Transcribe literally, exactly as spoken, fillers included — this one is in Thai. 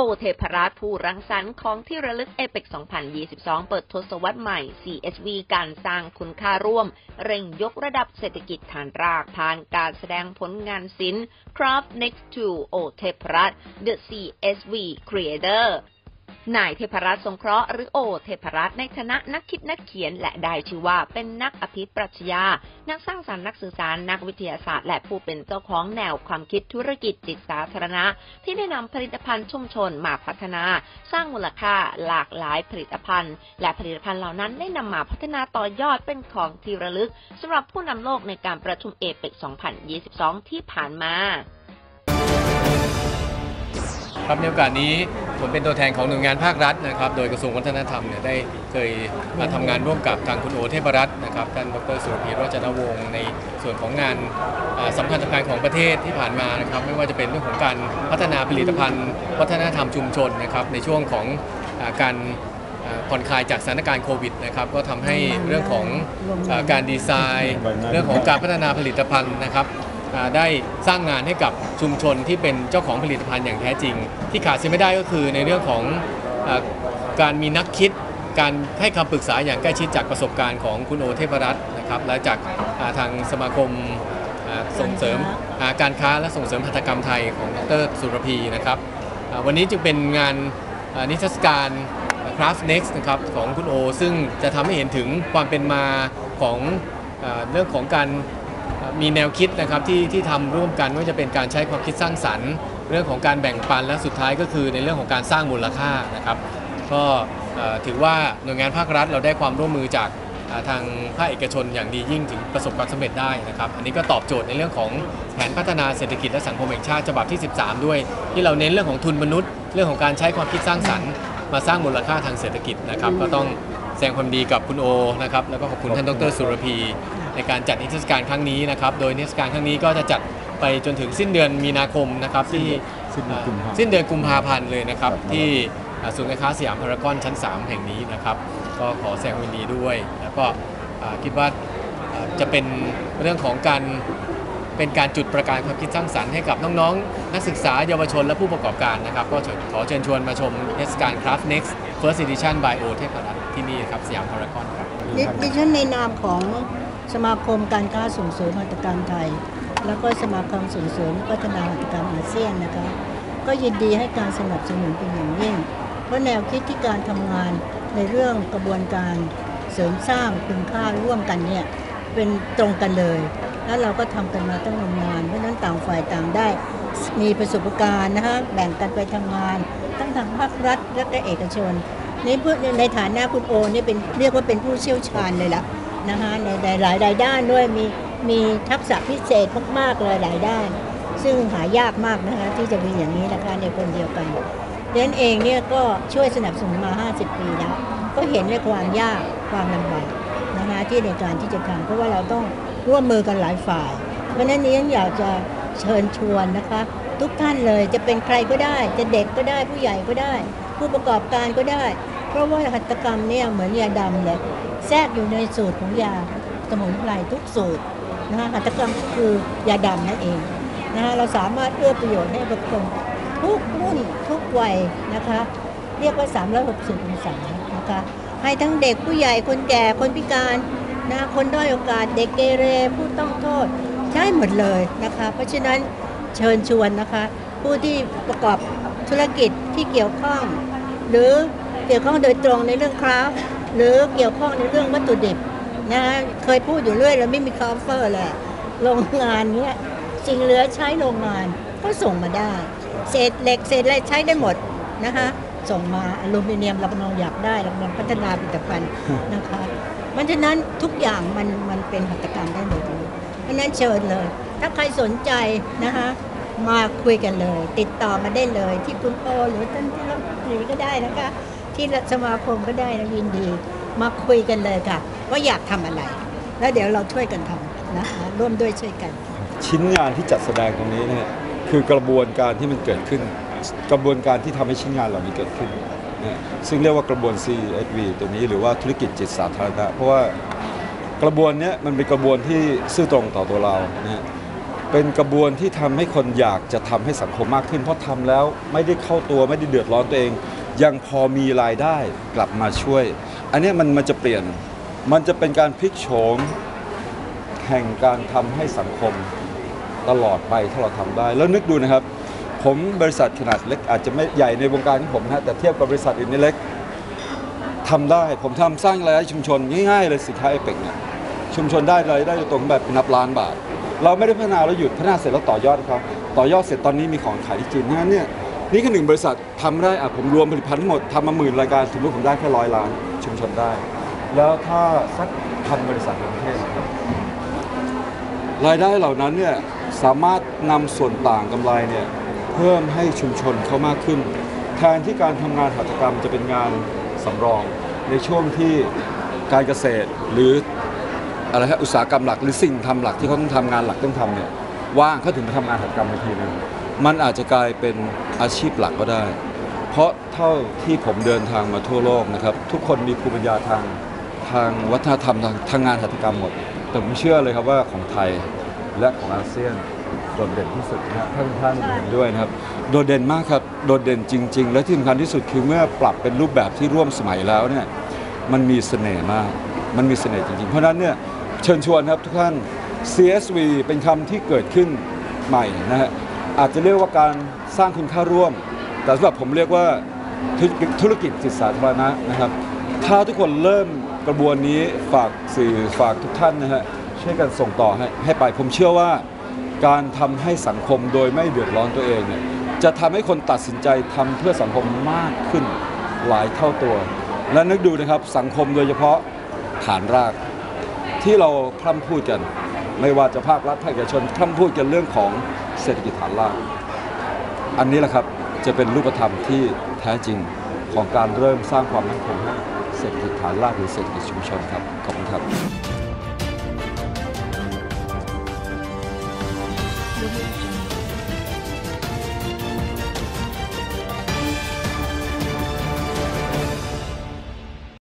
เทพรัตน์ผู้รังสรรค์ของที่ระลึกเอเปกสองพันยี่สิบสองเปิดทศวรรษใหม่ ซี เอส วี การสร้างคุณค่าร่วมเร่งยกระดับเศรษฐกิจฐานรากผ่านการแสดงผลงานศิลป์ Craft Next to โอเทพรัตน์ The ซี เอส วี Creatorนายเทพรัตน์สงเคราะห์หรือโอเทพรัตน์ในฐานะนักคิดนักเขียนและได้ชื่อว่าเป็นนักอภิปรัชญานักสร้างสรรค์นักสื่อสารนักวิทยาศาสตร์และผู้เป็นเจ้าของแนวความคิดธุรกิจจิตสาธารณะที่ได้นำผลิตภัณฑ์ชุมชนมาพัฒนาสร้างมูลค่าหลากหลายผลิตภัณฑ์และผลิตภัณฑ์เหล่านั้นได้นำมาพัฒนาต่อยอดเป็นของที่ระลึกสำหรับผู้นำโลกในการประชุมเอเปกสองพันยี่สิบสองที่ผ่านมาครับในโอกาสนี้ผมเป็นตัวแทนของหน่วยงานภาครัฐนะครับโดยกระทรวงวัฒนธรรมเนี่ยได้เคยมาทำงานร่วมกับทางคุณโอเทพรัตน์นะครับท่านดรสุรพีโรจนวงศ์ในส่วนของงานสำคัญสำคัญของประเทศที่ผ่านมานะครับไม่ว่าจะเป็นเรื่องของการพัฒนาผลิตภัณฑ์วัฒนธรรมชุมชนนะครับในช่วงของการผ่อนคลายจากสถานการณ์โควิดนะครับก็ทำให้เรื่องของการดีไซน์เรื่องของการพัฒนาผลิตภัณฑ์นะครับได้สร้างงานให้กับชุมชนที่เป็นเจ้าของผลิตภัณฑ์อย่างแท้จริงที่ขาดเสียไม่ได้ก็คือในเรื่องของการมีนักคิดการให้คำปรึกษาอย่างใกล้ชิดจากประสบการณ์ของคุณโอเทพรัตน์นะครับและจากทางสมาคมส่งเสริมการค้าและส่งเสริมหัตถกรรมไทยของดรสุรพีนะครับวันนี้จึงเป็นงานนิทรรศการ Craft Next นะครับของคุณโอซึ่งจะทำให้เห็นถึงความเป็นมาของเรื่องของการมีแนวคิดนะครับที่ที่ทำร่วมกันไม่ว่าจะเป็นการใช้ความคิดสร้างสรรค์เรื่องของการแบ่งปันและสุดท้ายก็คือในเรื่องของการสร้างมูลค่านะครับก็ถือว่าหน่วยงานภาครัฐเราได้ความร่วมมือจากทางภาคเอกชนอย่างดียิ่งถึงประสบความสำเร็จได้นะครับอันนี้ก็ตอบโจทย์ในเรื่องของแผนพัฒนาเศรษฐกิจและสังคมแห่งชาติฉบับที่สิบสามด้วยที่เราเน้นเรื่องของทุนมนุษย์เรื่องของการใช้ความคิดสร้างสรรค์มาสร้างมูลค่าทางเศรษฐกิจนะครับก็ต้องแสดงความดีกับคุณโอนะครับแล้วก็ขอบคุณท่านดรสุรพีในการจัดนิทรรศการครั้งนี้นะครับโดยนิทรรศการครั้งนี้ก็จะจัดไปจนถึงสิ้นเดือนมีนาคมนะครับที่สิ้นเดือนกุมภาพันธ์เลยนะครับที่ศูนย์การค้าสยามพารากอนชั้นสามแห่งนี้นะครับก็ขอแสดงความยินดีด้วยแล้วก็คิดว่าจะเป็นเรื่องของการเป็นการจุดประกายความคิดสร้างสรรค์ให้กับน้องๆนักศึกษาเยาวชนและผู้ประกอบการนะครับก็ขอเชิญชวนมาชมนิทรรศการ Craft Next First Edition by โอเทพรัตน์ที่นี่ครับสยามพารากอนครับดิฉันในนามของสมาคมการค้าส่งเสริมหัตถกรรมไทยแล้วก็สมาคมส่งเสริมพัฒนาหัตถกรรมอาเซียนนะคะก็ยินดีให้การสนับสนุนเป็นอย่างยิ่งเพราะแนวคิดที่การทำงานในเรื่องกระบวนการเสริมสร้างคุณค่าร่วมกันเนี่ยเป็นตรงกันเลยแล้วเราก็ทำกันมาตั้งนานเพราะนั้นต่างฝ่ายต่างได้มีประสบการณ์นะคะแบ่งกันไปทำงานทั้งทางภาครัฐและก็เอกชนในในฐานะคุณโอนี่เป็นเรียกว่าเป็นผู้เชี่ยวชาญเลยล่ะนะคะในหลายหลายด้านด้วยมีมีทักษะพิเศษมากๆเลยหลายด้านซึ่งหายากมากนะคะที่จะมีอย่างนี้นะคะในคนเดียวกันดังนั้นเองเนี่ยก็ช่วยสนับสนุนมาห้าสิบปีแล้วก็เห็นในความยากความลำบากนะคะที่ในการที่จะทำเพราะว่าเราต้องร่วมมือกันหลายฝ่ายเพราะฉะนั้นนี้อยากจะเชิญชวนนะคะทุกท่านเลยจะเป็นใครก็ได้จะเด็กก็ได้ผู้ใหญ่ก็ได้ผู้ประกอบการก็ได้เพราะว่าหัตถกรรมเนี่ยเหมือนยาดำเลยแทรกอยู่ในสูตรของยาสมุนไพรทุกสูตรนะคะหัตถกรรมคือยาดำนั่นเองนะคะเราสามารถเอื้อประโยชน์ให้บุคคลทุกรุ่นทุกวัยนะคะเรียกว่าสามร้อยหกสิบองศานะคะให้ทั้งเด็กผู้ใหญ่คนแก่คนพิการนะคนด้อยโอกาสเด็กเกเรผู้ต้องโทษใช้หมดเลยนะคะเพราะฉะนั้นเชิญชวนนะคะผู้ที่ประกอบธุรกิจที่เกี่ยวข้องหรือเกี่ยวข้องโดยตรงในเรื่องคราฟหรือเกี่ยวข้องในเรื่องวัตถุดิบนะเคยพูดอยู่เรื่อยแล้วไม่มีคอฟเฟอร์เลยโรงงานเนี้ยสิ่งเหลือใช้โรงงานก็ส่งมาได้เศษเหล็กเศษอะไรใช้ได้หมดนะคะส่งมาอลูมิเนียมเรากำลังอยากได้เรากำลังพัฒนาผลิตภัณฑ์นะคะเพราะฉะนั้นทุกอย่างมันมันเป็นหัตถกรรมได้หมดเลยเพราะนั้นเชิญเลยถ้าใครสนใจนะคะมาคุยกันเลยติดต่อมาได้เลยที่คุณโอหรือท่านที่รัฐมนตรีก็ได้นะคะที่สมาคมก็ได้นะยินดีมาคุยกันเลยค่ะว่าอยากทำอะไรแล้วเดี๋ยวเราช่วยกันทำนะคะร่วมด้วยช่วยกันชิ้นงานที่จัดแสดงตรงนี้เนี่ยคือกระบวนการที่มันเกิดขึ้นกระบวนการที่ทำให้ชิ้นงานเหล่านี้เกิดขึ้นนะซึ่งเรียกว่ากระบวน ซี เอส วี ตัวนี้หรือว่าธุรกิจจิตสาธารณะเพราะว่ากระบวนนี้มันเป็นกระบวนที่ซื่อตรงต่อตัวเรานะเป็นกระบวนที่ทำให้คนอยากจะทำให้สังคมมากขึ้นเพราะทำแล้วไม่ได้เข้าตัวไม่ได้เดือดร้อนตัวเอง ยังพอมีรายได้กลับมาช่วย อันนี้มันมันจะเปลี่ยนมันจะเป็นการพลิกโฉมแห่งการทำให้สังคมตลอดไปถ้าเราทำได้แล้วนึกดูนะครับผมบริษัทขนาดเล็กอาจจะไม่ใหญ่ในวงการของผมนะแต่เทียบกับบริษัทอื่นนี่เล็กทำได้ผมทำสร้างรายได้ชุมชนง่ายๆเลยสินค้าเอเปกเนี่ยชุมชนได้รายได้ตรงแบบเป็นนับล้านบาทเราไม่ได้พัฒนาแล้วหยุดพัฒนาเสร็จแล้วต่อยอดเขาต่อยอดเสร็จตอนนี้มีของขายที่จีนงั้นเนี่ยนี่คือหนึ่งบริษัททำได้อ่ะผมรวมผลิตภัณฑ์ทั้งหมดทำมาหมื่นรายการสมมติผมได้แค่ร้อยล้านชุมชนได้แล้วถ้าสักพันบริษัทในประเทศนะครับรายได้เหล่านั้นเนี่ยสามารถนำส่วนต่างกำไรเนี่ยเพิ่มให้ชุมชนเขามากขึ้นแทนที่การทำงานหัตถกรรมจะเป็นงานสำรองในช่วงที่การเกษตรหรืออะไรฮะอุตสาหกรรมหลักหรือสิ่งทำหลักที่เขาต้องทำงานหลักต้องทำเนี่ยว่างเขาถึงมาทำงานหัตถกรรมในทีนึงมันอาจจะกลายเป็นอาชีพหลักก็ได้เพราะเท่าที่ผมเดินทางมาทั่วโลกนะครับทุกคนมีภูมิปัญญาทางทางวัฒนธรรมทางทางงานหัตถกรรมหมดแต่ผมเชื่อเลยครับว่าของไทยและของอาเซียนโดดเด่นที่สุดนะท่านท่านเห็นด้วยนะครับโดดเด่นมากครับโดดเด่นจริงๆและที่สำคัญที่สุดคือเมื่อปรับเป็นรูปแบบที่ร่วมสมัยแล้วเนี่ยมันมีเสน่ห์มากมันมีเสน่ห์จริงๆเพราะฉะนั้นเนี่ยเชิญชวนครับทุกท่าน ซี เอส วี เป็นคำที่เกิดขึ้นใหม่นะฮะอาจจะเรียกว่าการสร้างคุณค่าร่วมแต่สำหรับผมเรียกว่าธุรกิจจิตสาธารณะนะครับถ้าทุกคนเริ่มกระบวนนี้ฝากสื่อฝากทุกท่านนะฮะช่วยกันส่งต่อให้ให้ไปผมเชื่อว่าการทำให้สังคมโดยไม่เดือดร้อนตัวเองเนี่ยจะทำให้คนตัดสินใจทำเพื่อสังคมมากขึ้นหลายเท่าตัวและนึกดูนะครับสังคมโดยเฉพาะฐานรากที่เราพร่ำพูดกันไม่ว่าจะภาครัฐภาคเอกชนพร่ำพูดกันเรื่องของเศรษฐกิจฐานรากอันนี้แหละครับจะเป็นรูปธรรมที่แท้จริงของการเริ่มสร้างความมั่นคงให้เศรษฐกิจฐานรากหรือเศรษฐกิจชุมชนครับขอบคุณครับ